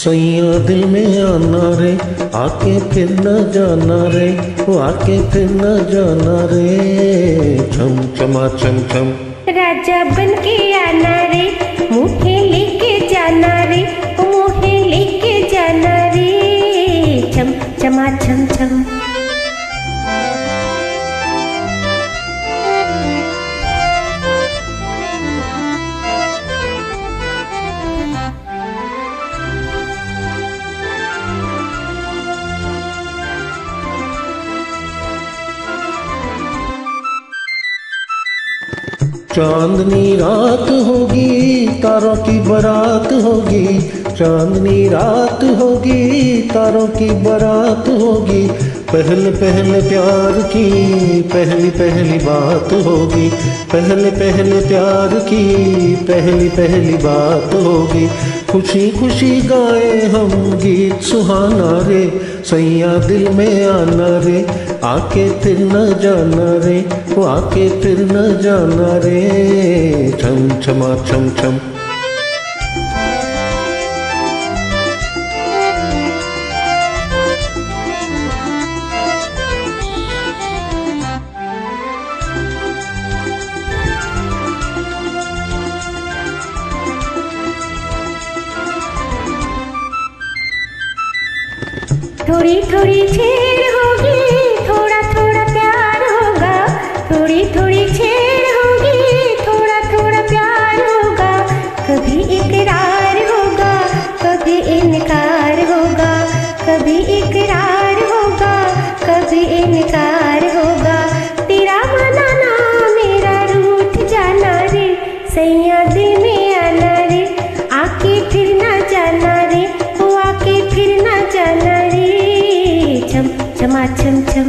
सैया दिल में आना रे, आके फिर न जाना रे, वो आके फिर न जाना रे। छम छमा छम छम राजा बन के आना रे, मुझे लेके जाना रे, मुझे लेके जाना रे। छम छमा छम छम चांदनी रात होगी, तारों की बारात होगी। चांदनी रात होगी, तारों की बारात होगी। पहले पहले प्यार की पहली पहली बात होगी। पहले पहले प्यार की पहली पहली बात होगी। खुशी खुशी गाए हम गीत सुहाना रे, सैया दिल में आना रे, आके फिर न जाना रे, वो आके फिर न जाना रे। छम छमा छम छम थोड़ी थोड़ी छेड़ होगी, थोड़ा थोड़ा प्यार होगा। थोड़ी थोड़ी छेड़ होगी, थोड़ा थोड़ा प्यार होगा। कभी इकरार होगा, कभी इनकार होगा। कभी इकरार होगा, कभी इनकार होगा। तेरा मनाना मेरा रूठ जाना रे, सैया दिल में आना रे, आके फिर ना जाना रे, वो आके फिर ना जाना रे। छम छमा छम छम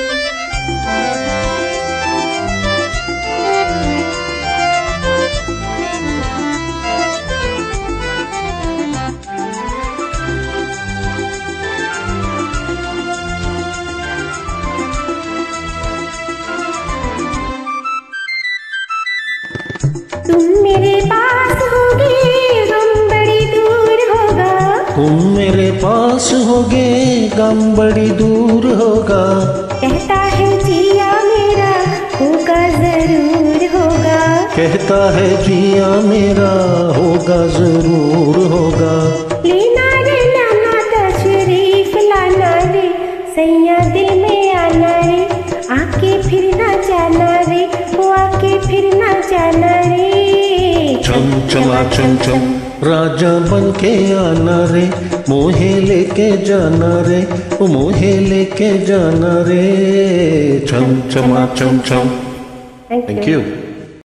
तुम मेरे पास होगे, गम बड़ी दूर होगा। तुम मेरे पास होगे, गम बड़ी दूर होगा। कहता है जिया मेरा होगा जरूर होगा। कहता है जिया मेरा होगा जरूर होगा। लेना रे लाना तशरीफ लाना रे, सैया दिल में आना रे, आके फिर ना जाना रे, वो आके फिर ना जाना रे। छम छमा छम छम राजा बन के आना रे, मोहे लेके जाना रे, वो मोहे लेके जाना रे। छम छमा छम छम। Thank you.